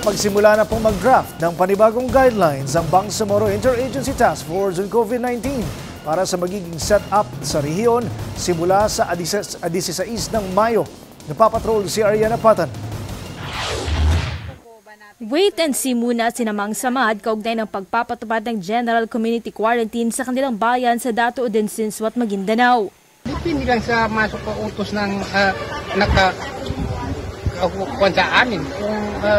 Nakapagsimula na pong mag-draft ng panibagong guidelines ang Bangsamoro Interagency Task Force on COVID-19 para sa magiging set-up sa rehiyon simula sa 16 ng Mayo. Napapatrol si Ariana Patan. Wait and see muna si Namang Samad kaugnay ng pagpapatupad ng General Community Quarantine sa kanilang bayan sa Dato Odensinswat, Maguindanao. Depende lang sa masok pa utos ng nakakukuhan sa amin kung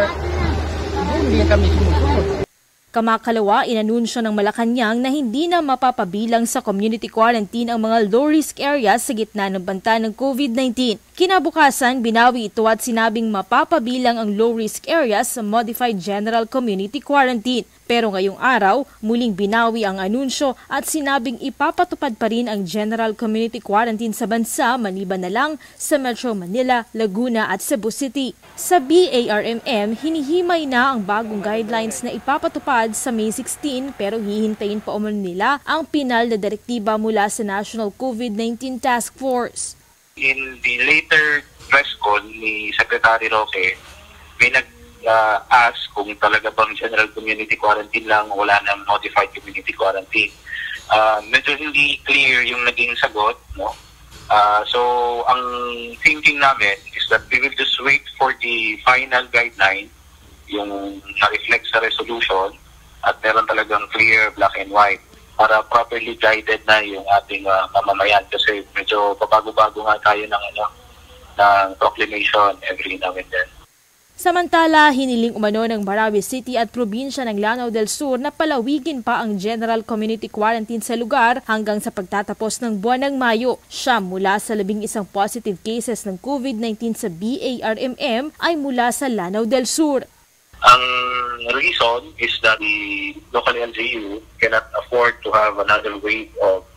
hindi kami sumusunod. Kamakalawa, inanunsyo ng Malacanang na hindi na mapapabilang sa community quarantine ang mga low-risk areas sa gitna ng banta ng COVID-19. Kinabukasan, binawi ito at sinabing mapapabilang ang low-risk areas sa Modified General Community Quarantine. Pero ngayong araw, muling binawi ang anunsyo at sinabing ipapatupad pa rin ang General Community Quarantine sa bansa maliban na lang sa Metro Manila, Laguna at Cebu City. Sa BARMM, hinihimay na ang bagong guidelines na ipapatupad sa May 16 pero hihintayin pa umano nila ang pinal na direktiba mula sa National COVID-19 Task Force. In the later press call ni Secretary Roque, may nag-ask kung talaga bang general community quarantine lang, wala nang modified community quarantine. Medyo hindi clear yung naging sagot, no? So, ang thinking namin is that we will just wait for the final guideline, yung na-reflect sa resolution, at meron talagang clear black and white para properly guided na yung ating mamamayan kasi medyo pabago-bago nga tayo ng proclamation every now and then. Samantala, hiniling umano ng Marawi City at probinsya ng Lanao del Sur na palawigin pa ang General Community Quarantine sa lugar hanggang sa pagtatapos ng buwan ng Mayo. Mula sa 11 positive cases ng COVID-19 sa BARMM ay mula sa Lanao del Sur. Ang reason is that the local LGU cannot afford to have another wave of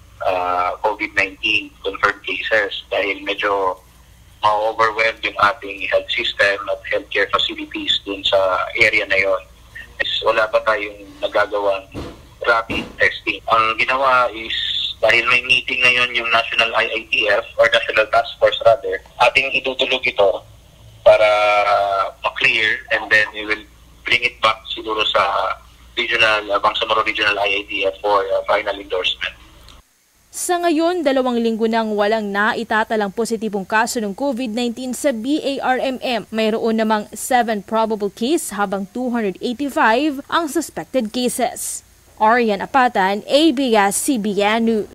COVID-19 confirmed cases dahil medyo ma-overwhelmed yung ating health system at healthcare facilities dun sa area na yon. Wala pa tayong nagagawang rapid testing. Ang ginawa is dahil may meeting ngayon yung National IITF or National Task Force rather, ating itutulog ito para ma-clear and then we will bring it back siguro sa Bangsamoro Regional IITF for final endorsement. Sa ngayon, 2 linggo nang walang naitatalang positibong kaso ng COVID-19 sa BARMM. Mayroon namang 7 probable case habang 285 ang suspected cases. Ariana Patan, ABS-CBN News.